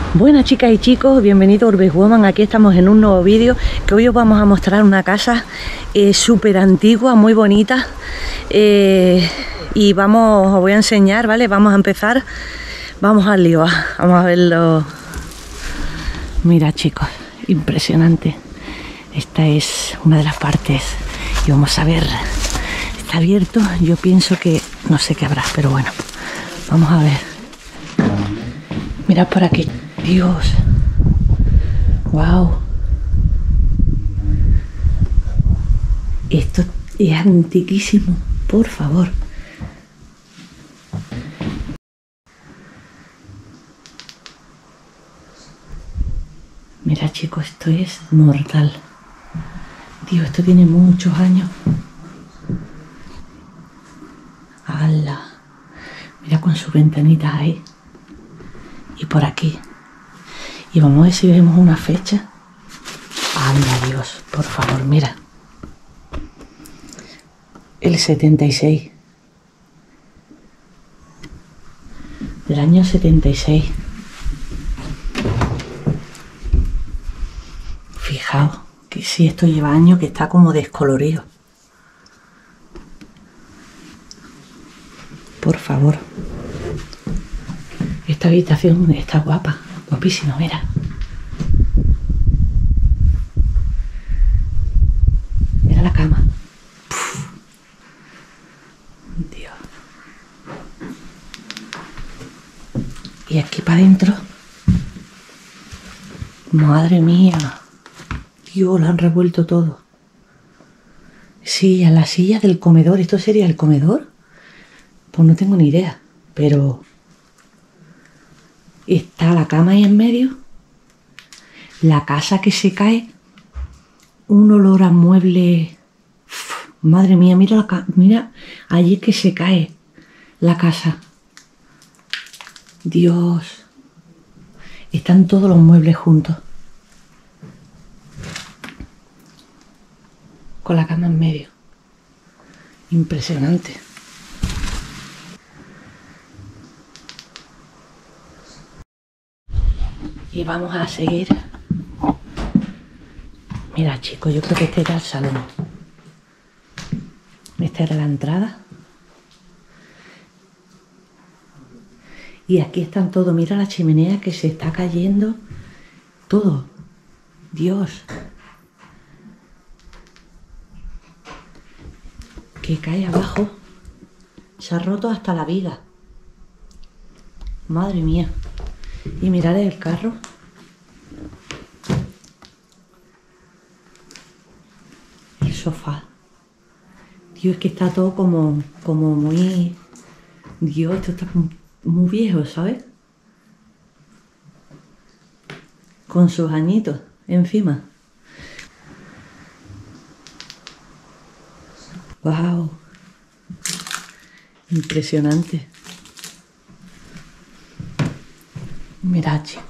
Buenas chicas y chicos, bienvenidos a Urbexwoman. Aquí estamos en un nuevo vídeo que hoy os vamos a mostrar una casa súper antigua, muy bonita, y os voy a enseñar, ¿vale? Vamos a empezar, vamos al lío, vamos a verlo. Mira chicos, impresionante. Esta es una de las partes y vamos a ver, está abierto, yo pienso que no sé qué habrá, pero bueno, vamos a ver. Mirad por aquí. Dios, wow, esto es antiquísimo, por favor. Mira chicos, esto es mortal. Dios, esto tiene muchos años. ¡Hala! Mira con sus ventanitas ahí. Y por aquí. Y vamos a ver si vemos una fecha. ¡Anda Dios! Por favor, mira. El 76. Del año 76. Fijaos que si esto lleva años, que está como descolorido. Por favor. Esta habitación está guapa. Guapísimo, mira. Mira la cama. Puf. Dios. Y aquí para adentro. Madre mía. Dios, lo han revuelto todo. Sí, a la silla del comedor. ¿Esto sería el comedor? Pues no tengo ni idea. Pero está la cama ahí en medio. La casa que se cae. Un olor a mueble. Uf, madre mía, mira allí que se cae la casa. Dios. Están todos los muebles juntos. Con la cama en medio. Impresionante. Y vamos a seguir. Mira chicos, yo creo que este era el salón. Esta era la entrada. Y aquí están todos. Mira la chimenea que se está cayendo. Todo. Dios. Que cae abajo. Se ha roto hasta la viga. Madre mía. Y mirad el carro. El sofá. Dios, es que está todo como muy... Dios, esto está muy viejo, ¿sabes? Con sus añitos encima. ¡Wow! Impresionante. Mirad, chicos.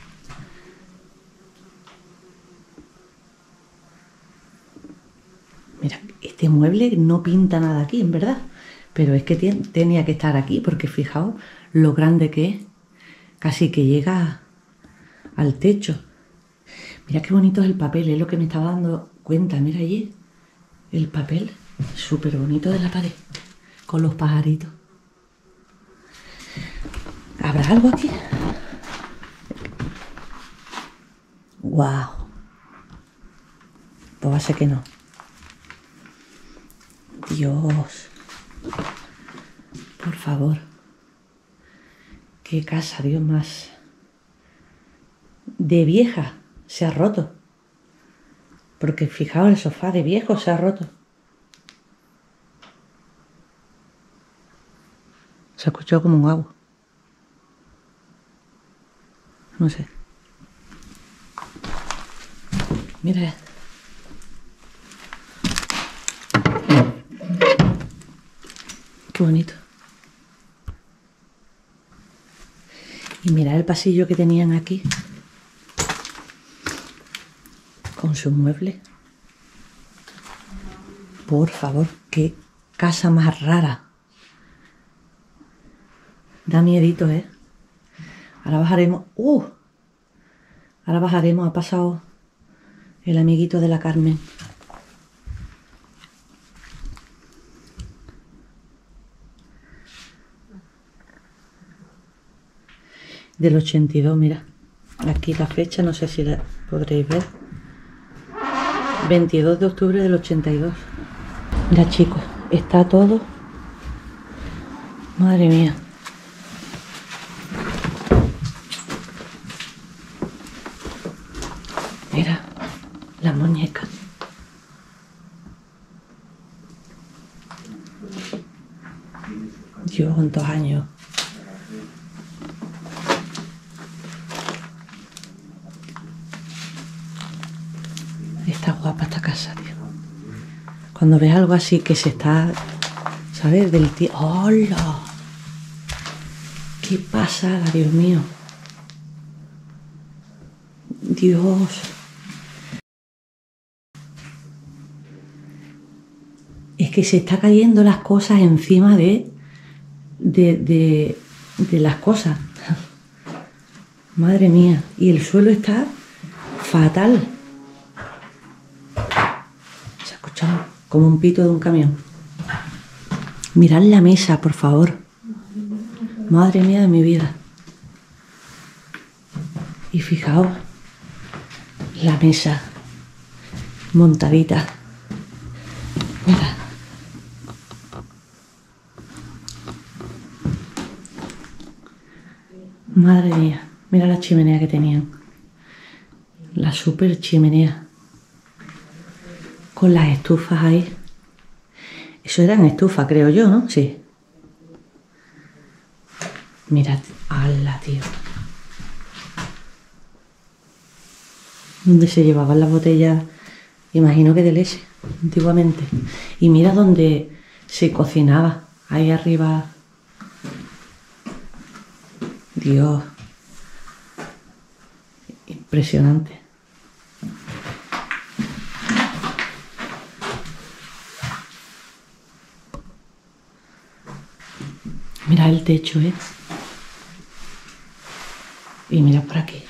Mira, este mueble no pinta nada aquí, en verdad. Pero es que tenía que estar aquí porque fijaos lo grande que es. Casi que llega al techo. Mira qué bonito es el papel, es lo que me estaba dando cuenta. Mira allí el papel, súper bonito de la pared, con los pajaritos. ¿Habrá algo aquí? ¡Wow! Pues va a ser que no. Dios. Por favor. Qué casa, Dios, más de vieja. Se ha roto. Porque fijaos, el sofá de viejo se ha roto. Se ha escuchado como un agua. No sé. Mira. Qué bonito. Y mirad el pasillo que tenían aquí. Con sus muebles. Por favor, qué casa más rara. Da miedito, ¿eh? Ahora bajaremos. Ahora bajaremos, ha pasado el amiguito de la Carmen. Del 82, mira. Aquí la fecha, no sé si la podréis ver. 22 de octubre del 82. Mira, chicos, está todo. Madre mía. Mira, la muñeca. Dios, cuántos años. Está guapa esta casa, tío. Cuando ves algo así que se está, ¿sabes? Del tío. ¡Hola! ¡Qué pasada, Dios mío! Dios. Es que se está cayendo las cosas encima de las cosas. Madre mía. Y el suelo está fatal. Se ha escuchado como un pito de un camión. Mirad la mesa, por favor. Madre mía de mi vida. Y fijaos, la mesa montadita. Mira. Madre mía, mira la chimenea que tenían. La super chimenea. Con las estufas ahí. Eso eran estufas, creo yo, ¿no? Sí. Mirad, ¡hala, tío! Donde se llevaban las botellas, imagino que de leche, antiguamente. Y mira donde se cocinaba, ahí arriba. Dios. Impresionante. Mira el techo, ¿eh? Y mira por aquí.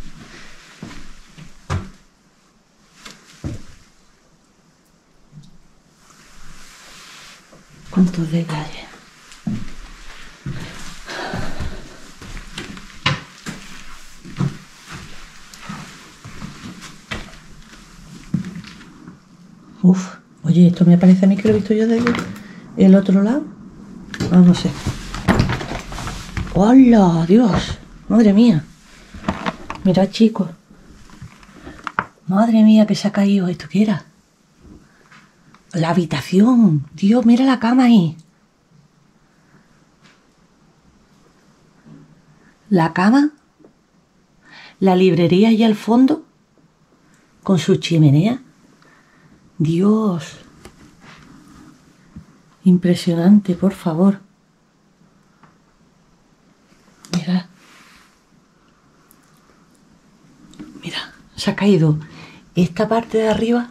Cuántos detalles. Uf, oye, esto me parece a mí que lo he visto yo desde el otro lado. Ah, no sé. ¡Hola, Dios! Madre mía. Mirad, chicos. Madre mía, que se ha caído. ¿Esto qué era? La habitación. Dios, mira la cama ahí. La cama. La librería ahí al fondo. Con su chimenea. Dios. Impresionante, por favor. Mira. Mira, se ha caído esta parte de arriba.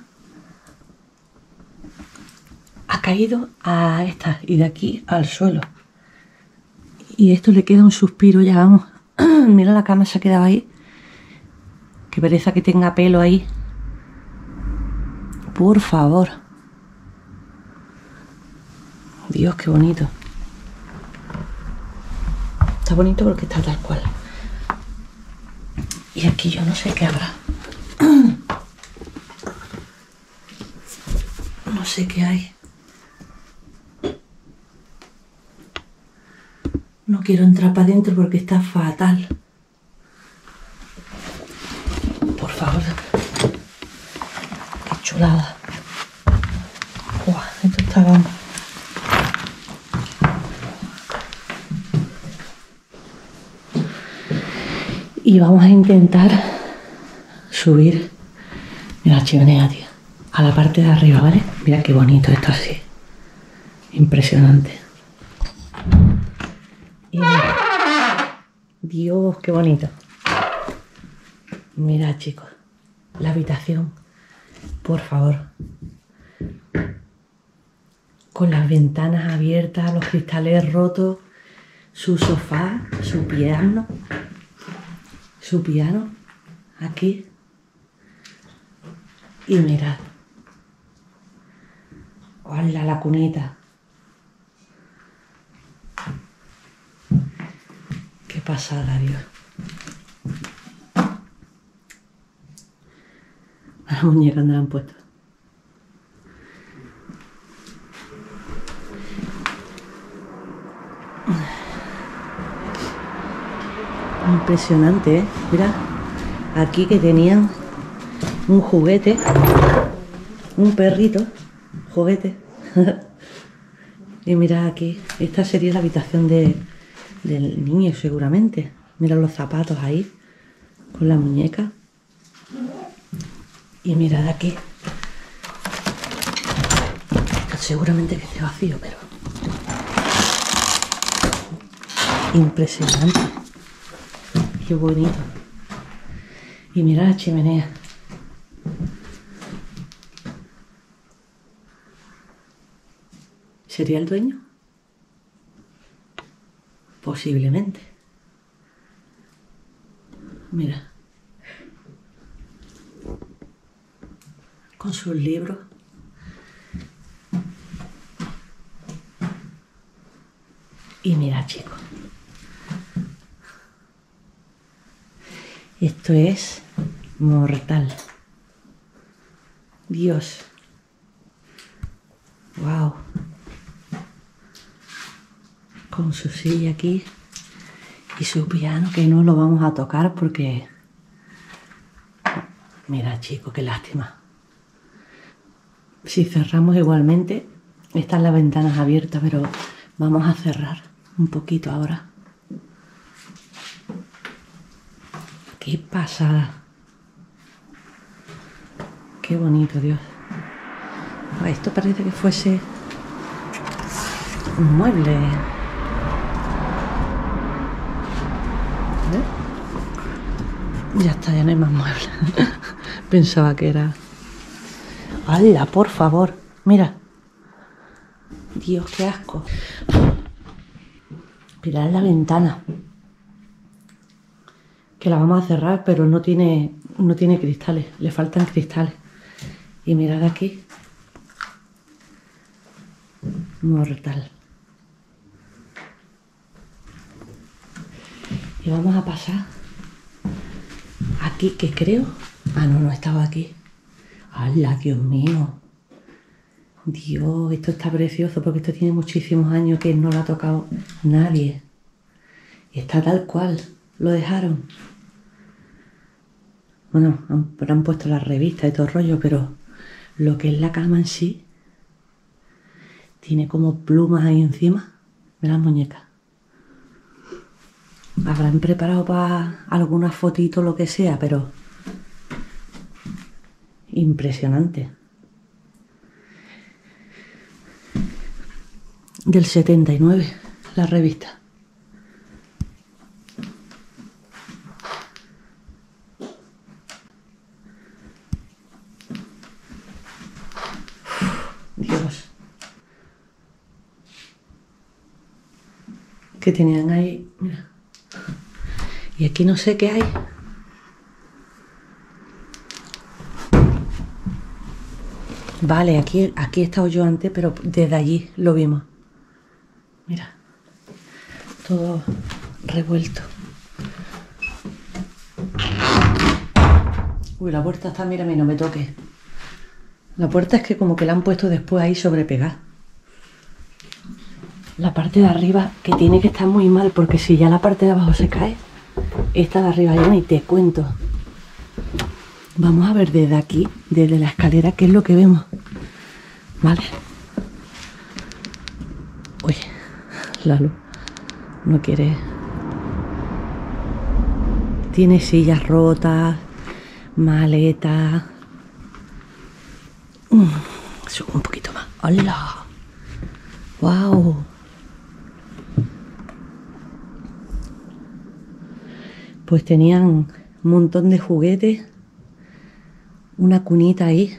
Ha caído a esta y de aquí al suelo. Y esto le queda un suspiro ya, vamos. Mira la cama se ha quedado ahí. Qué pereza que tenga pelo ahí. Por favor. Dios, qué bonito. Está bonito porque está tal cual. Y aquí yo no sé qué habrá. No sé qué hay. No quiero entrar para adentro porque está fatal. Por favor. Qué chulada. Uah, esto está vamos. Y vamos a intentar subir. Mira la chimenea, tío. A la parte de arriba, ¿vale? Mira qué bonito esto así. Impresionante. Y mira. Dios, qué bonito. Mira, chicos. La habitación. Por favor. Con las ventanas abiertas, los cristales rotos. Su sofá, su piano. aquí. Y mirad. ¡Hola, la cunita! ¡Qué pasada, Dios! A la muñeca donde la han puesto. Impresionante, ¿eh? Mira, aquí que tenían un juguete, un perrito, juguete. Y mira aquí, esta sería la habitación del niño seguramente. Mira los zapatos ahí, con la muñeca. Y mirad aquí. Seguramente que esté vacío, pero... impresionante. Qué bonito. Y mira la chimenea. ¿Sería el dueño? Posiblemente. Mira. Con sus libros. Y mira, chicos. Esto es mortal. Dios. Wow. Con su silla aquí y su piano, que no lo vamos a tocar porque... mira, chicos, qué lástima. Si cerramos igualmente, están las ventanas abiertas, pero vamos a cerrar un poquito ahora. ¡Qué pasada! ¡Qué bonito, Dios! Esto parece que fuese un mueble. Ya está, ya no hay más muebles. Pensaba que era... ¡Hala, por favor! Mira. Dios, qué asco. Mirad la ventana. Que la vamos a cerrar, pero no tiene cristales. Le faltan cristales. Y mirad aquí. Mortal. Y vamos a pasar aquí, que creo... ah, no estaba aquí. ¡Hala, Dios mío! Dios, esto está precioso porque esto tiene muchísimos años que no lo ha tocado nadie. Y está tal cual. Lo dejaron. Bueno, han puesto las revistas y todo el rollo, pero lo que es la cama en sí tiene como plumas ahí encima de las muñecas. Habrán preparado para alguna fotito o lo que sea, pero impresionante. Del 79, la revista. Dios. Que tenían ahí, mira. Y aquí no sé qué hay. Vale, aquí he estado yo antes, pero desde allí lo vimos. Mira. Todo revuelto. Uy, la puerta está, mira, no me toques. La puerta es que como que la han puesto después ahí sobre pegar. La parte de arriba, que tiene que estar muy mal, porque si ya la parte de abajo se cae, esta de arriba ya ni te cuento. Vamos a ver desde aquí, desde la escalera, qué es lo que vemos. Vale. Uy, la luz no quiere. Tiene sillas rotas, maletas. Subo un poquito más. ¡Hola! ¡Wow! Pues tenían un montón de juguetes. Una cunita ahí.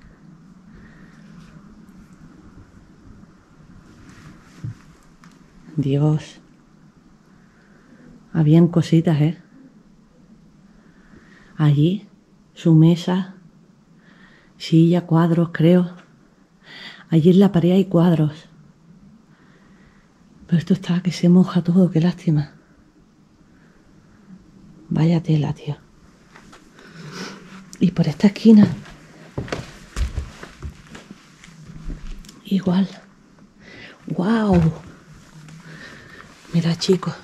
Dios. Habían cositas, ¿eh? Allí, su mesa, silla, cuadros, creo. Allí en la pared hay cuadros. Pero esto está que se moja todo, qué lástima. Vaya tela, tío. Y por esta esquina, igual. ¡Wow! Mira, chicos.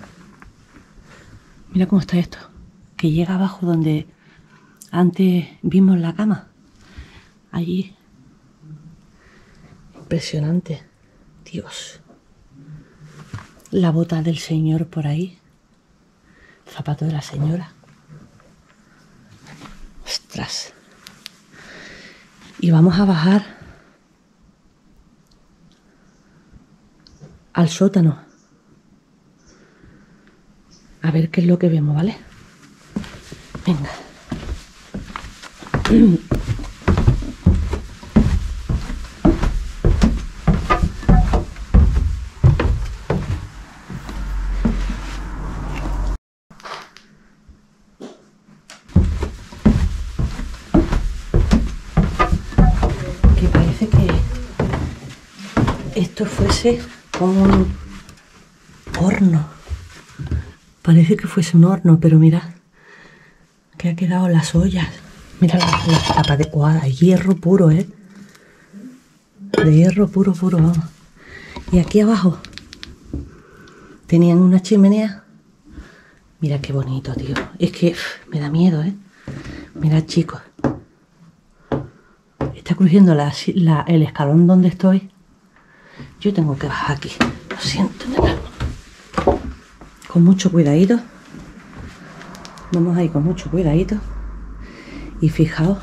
Mira cómo está esto. Que llega abajo donde antes vimos la cama. Allí. Impresionante. Dios. La bota del señor por ahí. El zapato de la señora. Ostras. Y vamos a bajar al sótano. A ver qué es lo que vemos, ¿vale? Venga. Que parece que esto fuese como un horno. Parece que fuese un horno, pero mirad que ha quedado las ollas. Mira la tapa adecuada, hierro puro, ¿eh? De hierro puro, puro, vamos. Y aquí abajo tenían una chimenea. Mira qué bonito, tío. Es que me da miedo, ¿eh? Mirad, chicos. Está crujiendo el escalón donde estoy. Yo tengo que bajar aquí. Lo siento, mirad. Con mucho cuidadito. Vamos ahí con mucho cuidadito. Y fijaos.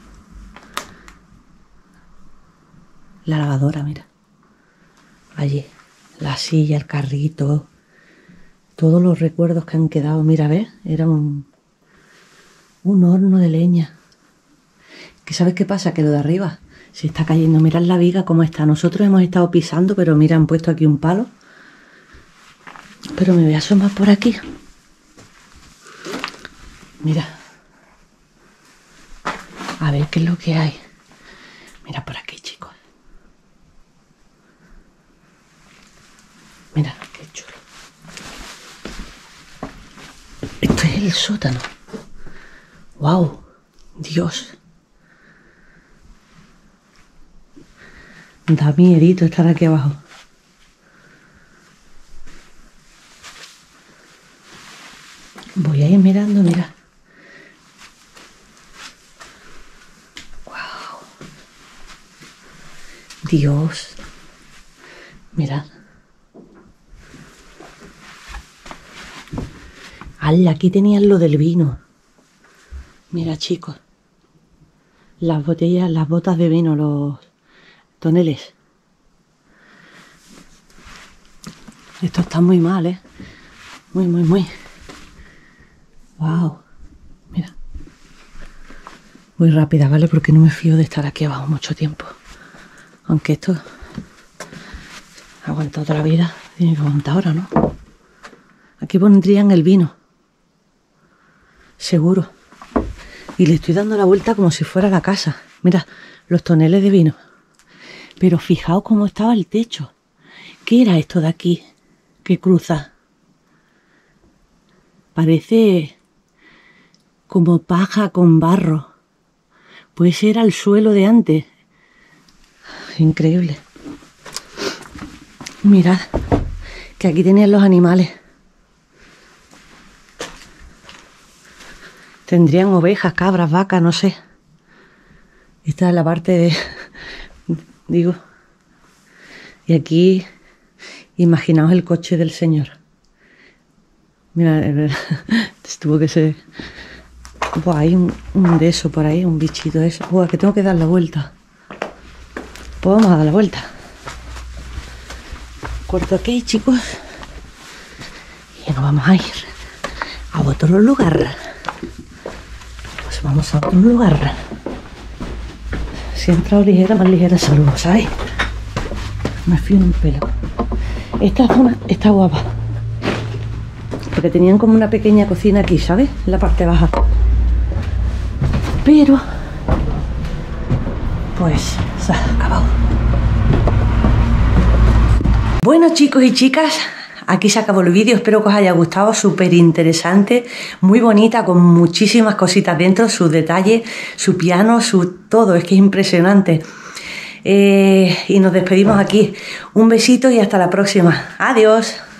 La lavadora, mira. Allí. La silla, el carrito. Todos los recuerdos que han quedado. Mira, ¿ves? Era un horno de leña. ¿Que sabes qué pasa? Que lo de arriba se está cayendo. Mirad la viga cómo está. Nosotros hemos estado pisando, pero mira, han puesto aquí un palo. Pero me voy a asomar por aquí. Mira. A ver qué es lo que hay. Mira por aquí, chicos. Mira, qué chulo. Esto es el sótano. ¡Wow! Dios. Da miedito estar aquí abajo. Voy a ir mirando, mira. ¡Wow! Dios. Mirad. ¡Hala! Aquí tenían lo del vino. Mira, chicos. Las botellas, las botas de vino, los toneles. Esto está muy mal, ¿eh? Muy, muy, muy. Wow. Mira. Muy rápida, ¿vale? Porque no me fío de estar aquí abajo mucho tiempo. Aunque esto ha aguantado toda la vida. Tiene que aguantar ahora, ¿no? Aquí pondrían el vino. Seguro. Y le estoy dando la vuelta como si fuera la casa. Mira, los toneles de vino. Pero fijaos cómo estaba el techo. ¿Qué era esto de aquí que cruza? Parece como paja con barro. Pues era el suelo de antes. Increíble. Mirad, que aquí tenían los animales. Tendrían ovejas, cabras, vacas, no sé. Esta es la parte de... digo. Y aquí, imaginaos el coche del señor. Mira, tuvo que ser... Buah, hay un de eso por ahí, un bichito de eso. Buah, que tengo que dar la vuelta. Pues vamos a dar la vuelta. Corto aquí, chicos. Y nos vamos a ir a otro lugar. Pues vamos a otro lugar. Si he entrado ligera, más ligera salud, ¿sabes? Me fío en un pelo. Esta zona está guapa. Porque tenían como una pequeña cocina aquí, ¿sabes? En la parte baja. Pero pues se ha acabado. Bueno, chicos y chicas, aquí se acabó el vídeo. Espero que os haya gustado. Súper interesante, muy bonita, con muchísimas cositas dentro, sus detalles, su piano, su todo. Es que es impresionante. Y nos despedimos aquí. Un besito y hasta la próxima. Adiós.